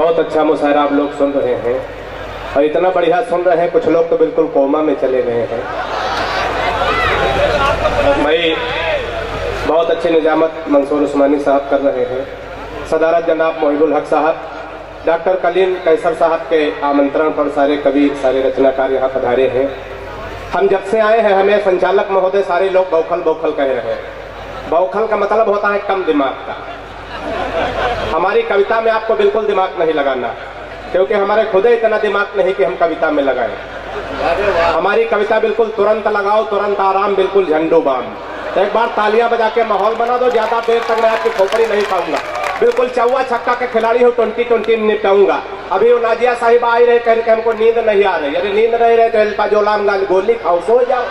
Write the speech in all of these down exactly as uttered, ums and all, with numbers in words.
बहुत अच्छा मुशायरा आप लोग सुन रहे हैं और इतना बढ़िया सुन रहे हैं, कुछ लोग तो बिल्कुल कोमा में चले गए हैं। भाई बहुत अच्छी निजामत मंसूर उस्मानी साहब कर रहे हैं। सदारत जनाब मोहिबुल हक साहब, डॉक्टर कलीम कैसर साहब के आमंत्रण पर सारे कवि सारे रचनाकार यहाँ पधारे हैं। हम जब से आए हैं हमें संचालक महोदय सारे लोग बौखल बौखल कह रहे हैं। बौखल का मतलब होता है कम दिमाग का। हमारी कविता में आपको बिल्कुल दिमाग नहीं लगाना, क्योंकि हमारे खुद इतना दिमाग नहीं कि हम कविता में लगाएं। हमारी कविता बिल्कुल तुरंत लगाओ, तुरंत आराम, बिल्कुल झंडू बाम। एक बार तालियां बजा के माहौल बना दो, ज्यादा देर तक मैं आपकी खोपड़ी नहीं खाऊंगा। बिल्कुल चौवा छक्का के खिलाड़ी हूँ, ट्वेंटी ट्वेंटी निपटाऊंगा। अभी वो नाजिया साहिब आई रहे, कह रहे हमको नींद नहीं आ रही। अरे नींद नहीं रहे तो एल्पा जोलाम गाल गोली खाओ, सो जाओ।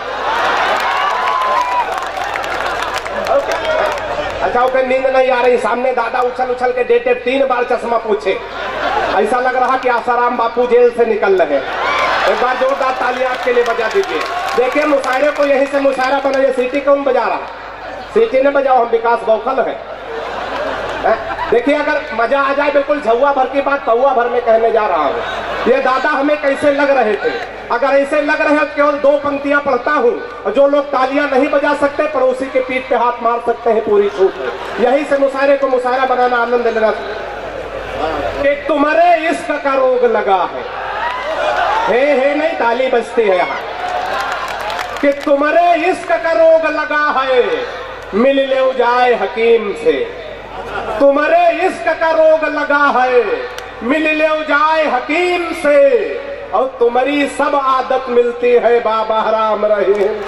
अच्छा ओके, नींद नहीं आ रही, सामने दादा उछल उछल के डेटे तीन बार चश्मा पूछे, ऐसा लग रहा कि आसाराम बापू जेल से निकल रहे। एक बार जोरदार तालियां आपके लिए बजा दीजिए। देखिए मुशायरे को यहीं से मुशायरा बनाइए। सीटी कौन बजा रहा? सीटी ने बजाओ, हम विकास बौखल है। देखिए अगर मजा आ जाए, बिल्कुल झुआ भर की बात पौआ भर में कहने जा रहा हूँ। ये दादा हमें कैसे लग रहे थे? अगर ऐसे लग रहे हो केवल दो पंक्तियां पढ़ता हूँ, जो लोग तालियां नहीं बजा सकते पड़ोसी के पीठ पे हाथ मार सकते हैं, पूरी छूट है। यही से मुशायरे को मुशायरा बनाना, आनंद लेना। कि तुम्हारे इश्क का रोग लगा है, हे हे नहीं ताली बजती है यहाँ। कि तुम्हारे इश्क का रोग लगा है, मिल ले जाए हकीम से। तुम्हारे इश्क का रोग लगा है, मिल ले जाए हकीम से। और तुम्हारी सब आदत मिलती है बाबा राम रहीम।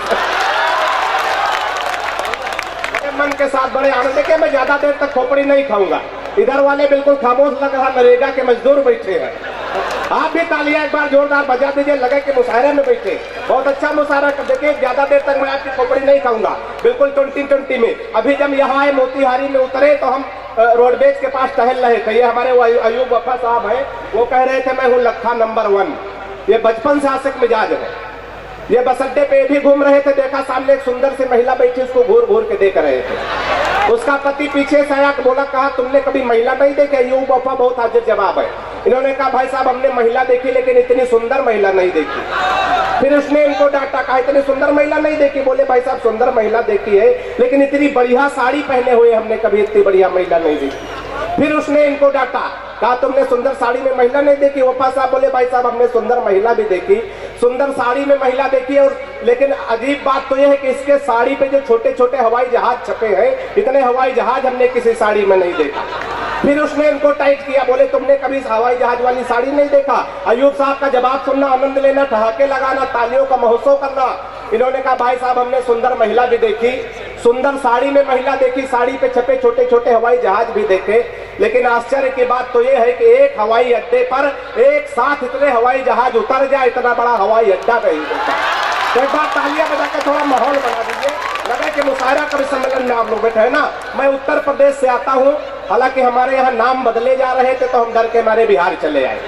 मन के साथ बड़े आनंद के मैं ज्यादा देर तक खोपड़ी नहीं खाऊंगा। इधर वाले बिल्कुल खामोश लग रहा, नरेगा के मजदूर बैठे हैं। आप भी तालियां एक बार जोरदार बजा दीजिए, लगे कि मुशायरे में बैठे। बहुत अच्छा मुशायरा कर। देखिए ज्यादा देर तक मैं आपकी खोपड़ी नहीं खाऊंगा, बिल्कुल ट्वेंटी ट्वेंटी में। अभी जब यहाँ आए मोतिहारी में उतरे तो हम रोडवेज के पास टहल रहे थे। ये हमारे वो अयूब वफा साहब हैं, वो कह रहे थे मैं हूँ लखा नंबर वन। ये बचपन से आशिक मिजाज है। ये बस अड्डे पे भी घूम रहे थे, देखा सामने एक सुंदर सी महिला बैठी, उसको घूर घूर के देख रहे थे। उसका पति पीछे से आया, बोला कहा तुमने कभी महिला नहीं देखी? अयूब वफा बहुत हाजिर जवाब है। इन्होंने कहा भाई साहब हमने महिला देखी, लेकिन इतनी सुंदर महिला नहीं देखी। फिर उसने इनको डांटा, कहा इतनी सुंदर महिला नहीं देखी? बोले भाई साहब सुंदर महिला देखी है, लेकिन इतनी बढ़िया साड़ी पहने हुए हमने कभी इतनी बढ़िया महिला नहीं देखी। फिर उसने इनको डांटा, कहा तुमने सुंदर साड़ी में महिला नहीं देखी? वफा साहब बोले भाई साहब हमने सुंदर महिला भी देखी, सुंदर साड़ी में महिला देखी, और लेकिन अजीब बात तो यह है कि इसके साड़ी पे जो छोटे छोटे हवाई जहाज छपे हैं, इतने हवाई जहाज हमने किसी साड़ी में नहीं देखा। फिर उसने इनको टाइट किया, बोले तुमने कभी हवाई जहाज वाली साड़ी नहीं देखा? अयूब साहब का जवाब सुनना, आनंद लेना, ठहाके लगाना, तालियों का महोत्सव करना। इन्होंने कहा भाई साहब हमने सुंदर महिला भी देखी, सुंदर साड़ी में महिला देखी, साड़ी पे छपे छोटे छोटे हवाई जहाज भी देखे, लेकिन आश्चर्य की बात तो यह है कि एक हवाई अड्डे पर एक साथ इतने हवाई जहाज उतर जाए, इतना बड़ा हवाई अड्डा नहीं देखा। तो एक बार तालियां बजा के थोड़ा माहौल बना दीजिए। लगा कि मुशायरा कवि सम्मेलन में आप लोग बैठे हैं ना। मैं उत्तर प्रदेश से आता हूँ, हालांकि हमारे यहाँ नाम बदले जा रहे थे तो हम डर के हमारे बिहार चले आए।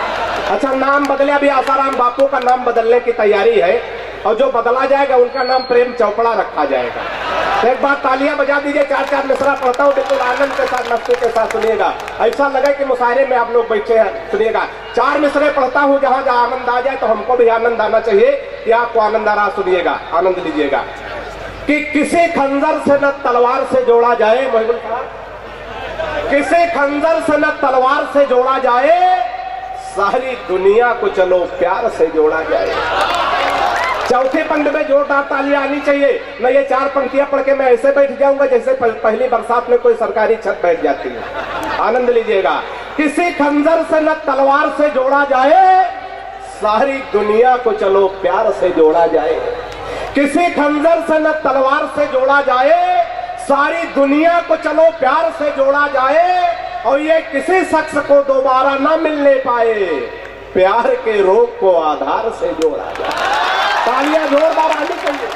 अच्छा नाम बदले, अभी आसाराम बापू का नाम बदलने की तैयारी है, और जो बदला जाएगा उनका नाम प्रेम चौपड़ा रखा जाएगा। तो एक बार तालियां बजा दीजिए। चार चार मिसरा पढ़ता हूँ, बिल्कुल आनंद के साथ, मस्ती के साथ सुनिएगा। ऐसा लगे कि मुशायरे में आप लोग बैठे हैं, सुनिएगा। चार मिसरे पढ़ता हूँ, जहाँ जहाँ आनंद आ जाए तो हमको भी आनंद आना चाहिए कि आपको आनंद आ रहा, सुनिएगा, आनंद लीजिएगा। कि किसी खंजर से न तलवार से जोड़ा जाए, मोहिबुल साहब, किसी खंजर से न तलवार से जोड़ा जाए, सारी दुनिया को चलो प्यार से जोड़ा जाए। चौथे पंक्ति में जोरदार तालियां आनी चाहिए। मैं ये चार पंक्तियां पढ़ के मैं ऐसे बैठ जाऊंगा जैसे पहली बरसात में कोई सरकारी छत बैठ जाती है। आनंद लीजिएगा। किसी खंजर से न तलवार से जोड़ा जाए, सारी दुनिया को चलो प्यार से जोड़ा जाए। किसी खंजर से न तलवार से जोड़ा जाए, सारी दुनिया को चलो प्यार से जोड़ा जाए। और ये किसी शख्स को दोबारा न मिलने पाए, प्यार के रोग को आधार से जोड़ा जाए। तालियां जोरदार आनी चाहिए।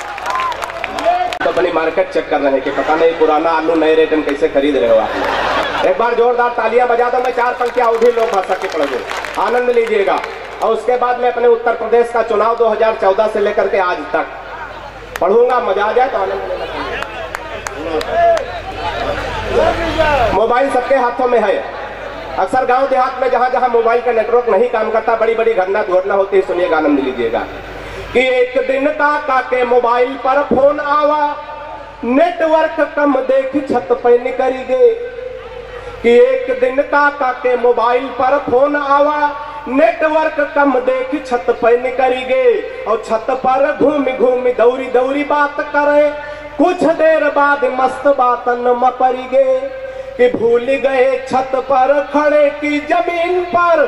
तो अपनी मार्केट चेक कर रहे हैं कि पता नहीं पुराना आलू नए रेट में कैसे खरीद रहे हो आप। एक बार जोरदार तालियां बजा दो। मैं चार पंक्तियां उठी लोक भाषा की पढ़ूंगी, आनंद लीजिएगा। और उसके बाद मैं अपने उत्तर प्रदेश का चुनाव दो हजार चौदह से लेकर के आज तक पढ़ूंगा, मजा आ जाए तो आनंद लेना। मोबाइल सबके हाथों में है, अक्सर गांव देहात में जहां जहां मोबाइल का नेटवर्क नहीं काम करता, बड़ी बड़ी घटना दुर्घटना होती है। सुनिएगा, आनंद लीजिएगा कि एक दिन काका के मोबाइल पर फोन आवा, नेटवर्क कम देख छत पे निकली गए। कि एक दिन काका के मोबाइल पर फोन आवा, नेटवर्क कम देख छत पे निकली गए। और छत पर घूम घूम दौरी दौरी बात करे, कुछ देर बाद मस्त बातन में पड़ी गए। कि भूल गए छत पर खड़े की जमीन पर,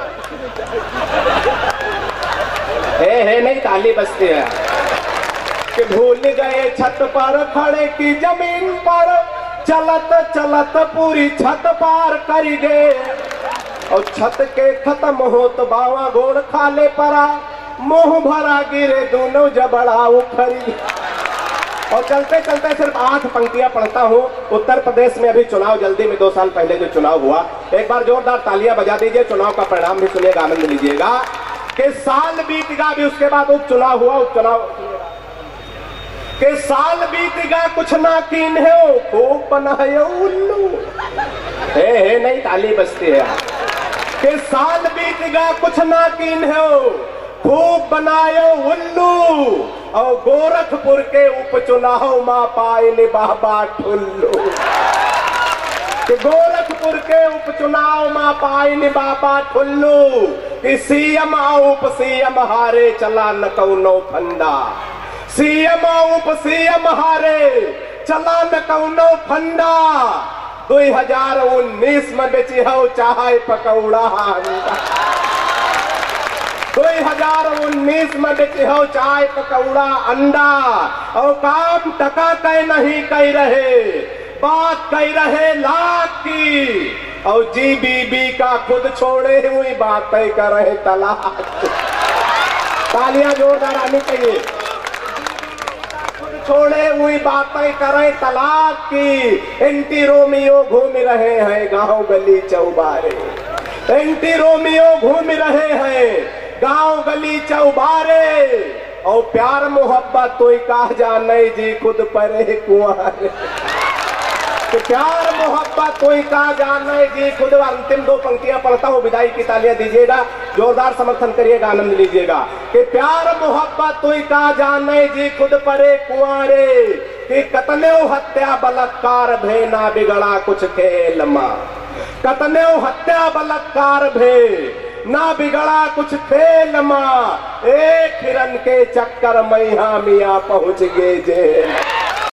हे हे नहीं ताली बजती है। कि भूल गए छत पर खड़े की जमीन पर, चलत चलत पूरी छत पार कर गए। और छत के खत्म हो तो बावा गोड़ खाले परा, मुंह भरा गिरे दोनों जबड़ा उखड़ी। और चलते चलते सिर्फ आठ पंक्तियां पढ़ता हूँ। उत्तर प्रदेश में अभी चुनाव जल्दी में दो साल पहले जो चुनाव हुआ, एक बार जोरदार तालियां बजा दीजिए। चुनाव का परिणाम भी सुनिएगा, आनंद लीजिएगा। कि साल बीत गया, भी उसके बाद उपचुनाव हुआ। उपचुनाव के साल बीत गया, कुछ ना कीन है खूब बनाए उल्लू। हे हे नहीं ताली बजती है। कि साल बीत गया, कुछ ना कीन है खूब बनाए उल्लू। और गोरखपुर के उपचुनाव मां पाए बाबा ठुल्लू। कि गोरखपुर के उपचुनाव मां पाए बाबा ठुल्लू। कि सीएम उप सीएम हारे, चला न कौनो फंडा। सीएम उप सीएम हारे, चला न कौनो फंडा। दो हजार उन्नीस में बेची हो चाहे पकौड़ा। दो हजार उन्नीस में बेची हो चाय पकौड़ा अंडा। और काम टका कह नहीं कह रहे, बात कह रहे लाख की। और जी बीबी का खुद छोड़े हुई बात कर रहे तलाक। तालियां जोरदार आनी चाहिए। खुद छोड़े हुई बातें करे तलाक की। एंटी रोमियो घूम रहे हैं गांव गली चौबारे। एंटी रोमियो घूम रहे हैं गांव गली चौबारे। और प्यार मोहब्बत तो कहा जाने जी खुद परे कुंवारे। तो प्यार मोहब्बत तो कहा जाने जी खुद। अंतिम दो पंक्तियां पढ़ता हूँ, विदाई की तालियां दीजिएगा, जोरदार समर्थन करिएगा, आनंद लीजिएगा। कि प्यार मोहब्बत तो कहा जाने जी खुद परे कुंवारे। कि कतने हत्या बलात्कार भे, ना बिगड़ा कुछ खेल मां। कतने हत्या बलात्कार भे, ना बिगड़ा कुछ खेल मां। एक हिरन के चक्कर में मियां पहुंच गए जेल।